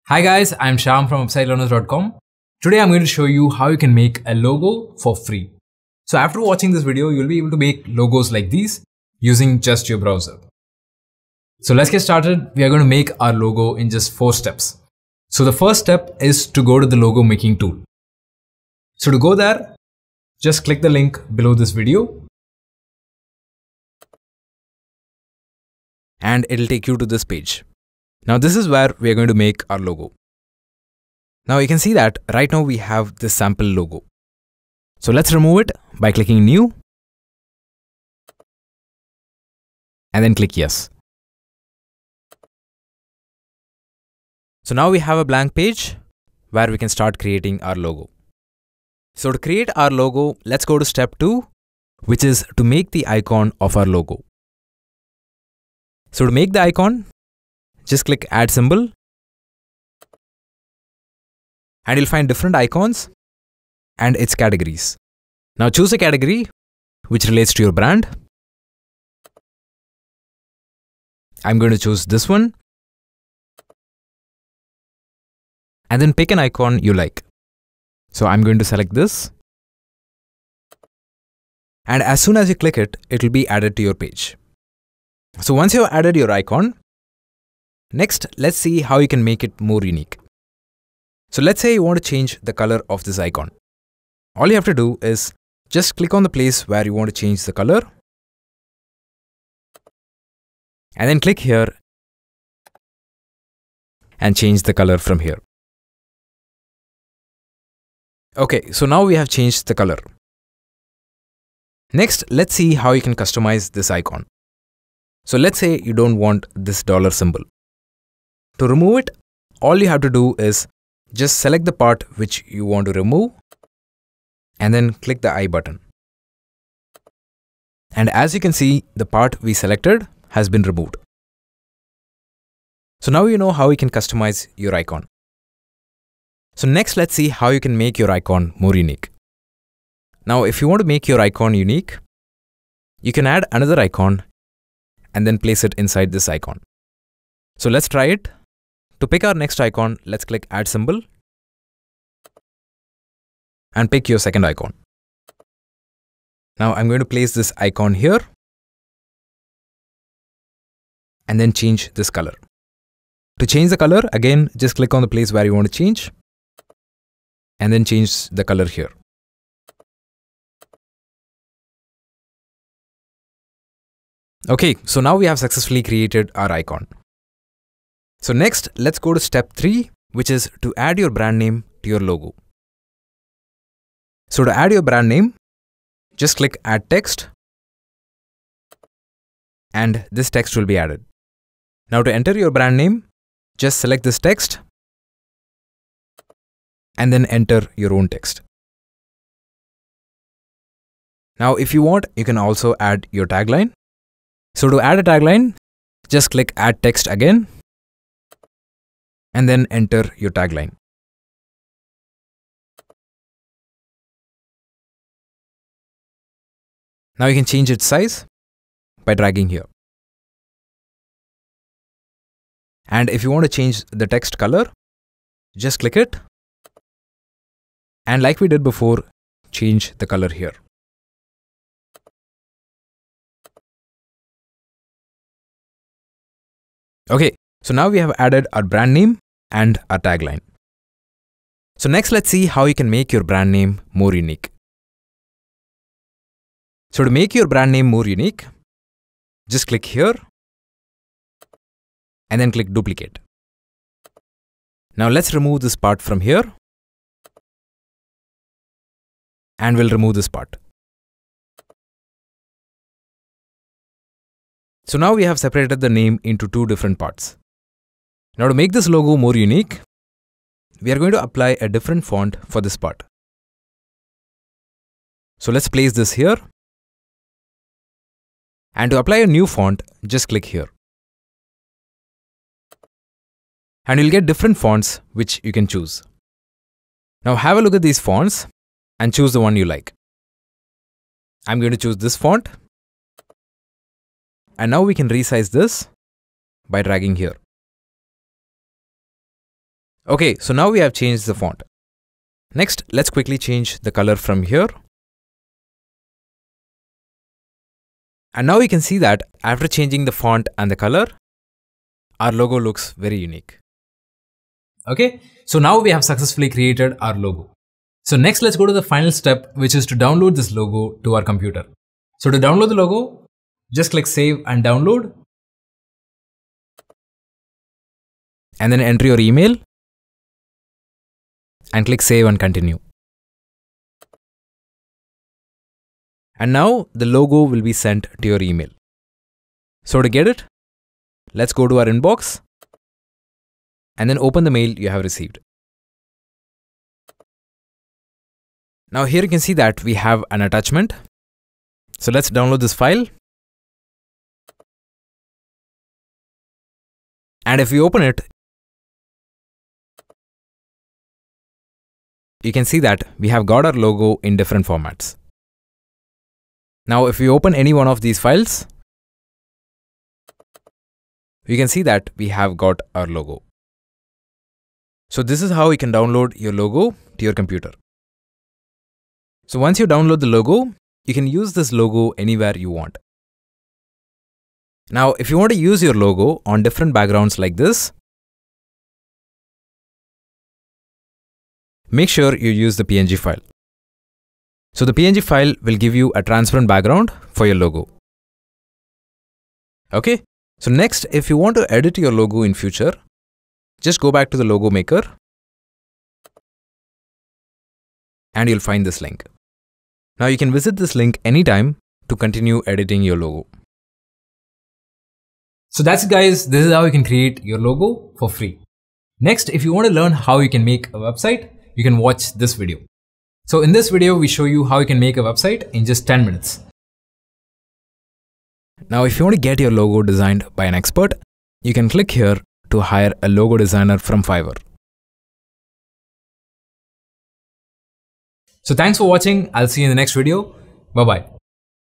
Hi guys, I'm Shyam from 𝗀𝗯𝗹𝗲. Today I'm going to show you how you can make a logo for free. So after watching this video, you'll be able to make logos like these using just your browser. So let's get started. We are going to make our logo in just 4 steps. So the first step is to go to the logo making tool. So to go there, just click the link below this video. And it'll take you to this page. Now this is where we are going to make our logo. Now you can see that right now we have this sample logo. So let's remove it by clicking new and then click yes. So now we have a blank page where we can start creating our logo. So to create our logo, let's go to step 2, which is to make the icon of our logo. So to make the icon, just click add symbol and you'll find different icons and its categories. Now choose a category which relates to your brand. I'm going to choose this one and then pick an icon you like. So I'm going to select this, and as soon as you click it, it will be added to your page. So once you have added your icon, next, let's see how you can make it more unique. So let's say you want to change the color of this icon. All you have to do is just click on the place where you want to change the color and then click here and change the color from here. Okay, so now we have changed the color. Next, let's see how you can customize this icon. So let's say you don't want this dollar symbol. To remove it, all you have to do is just select the part which you want to remove and then click the I button. And as you can see, the part we selected has been removed. So now you know how you can customize your icon. So next, let's see how you can make your icon more unique. Now, if you want to make your icon unique, you can add another icon and then place it inside this icon. So let's try it. To pick our next icon, let's click add symbol and pick your second icon. Now I'm going to place this icon here and then change this color. To change the color, again, just click on the place where you want to change and then change the color here. Okay, so now we have successfully created our icon. So next, let's go to step 3, which is to add your brand name to your logo. So to add your brand name, just click add text and this text will be added. Now to enter your brand name, just select this text and then enter your own text. Now if you want, you can also add your tagline. So to add a tagline, just click add text again and then enter your tagline. Now you can change its size by dragging here. And if you want to change the text color, just click it. And like we did before, change the color here. Okay, so now we have added our brand name and our tagline. So next, let's see how you can make your brand name more unique. So to make your brand name more unique, just click here and then click duplicate. Now let's remove this part from here and we'll remove this part. So now we have separated the name into 2 different parts. Now to make this logo more unique, we are going to apply a different font for this part. So let's place this here. And to apply a new font, just click here. And you'll get different fonts which you can choose. Now have a look at these fonts and choose the one you like. I'm going to choose this font. And now we can resize this by dragging here. Okay, so now we have changed the font. Next, let's quickly change the color from here. And now you can see that after changing the font and the color, our logo looks very unique. Okay, so now we have successfully created our logo. So next, let's go to the final step, which is to download this logo to our computer. So to download the logo, just click Save and Download. And then enter your email. And click Save and Continue. And now the logo will be sent to your email. So to get it, let's go to our inbox and then open the mail you have received. Now here you can see that we have an attachment. So let's download this file. And if we open it, you can see that we have got our logo in different formats. Now if we open any one of these files, you can see that we have got our logo. So this is how you can download your logo to your computer. So once you download the logo, you can use this logo anywhere you want. Now if you want to use your logo on different backgrounds like this, make sure you use the PNG file. So the PNG file will give you a transparent background for your logo. Okay, so next, if you want to edit your logo in future, just go back to the logo maker and you'll find this link. Now you can visit this link anytime to continue editing your logo. So that's it, guys. This is how you can create your logo for free. Next, if you want to learn how you can make a website, you can watch this video. So in this video, we show you how you can make a website in just 10 minutes. Now, if you want to get your logo designed by an expert, you can click here to hire a logo designer from Fiverr. So thanks for watching. I'll see you in the next video. Bye-bye.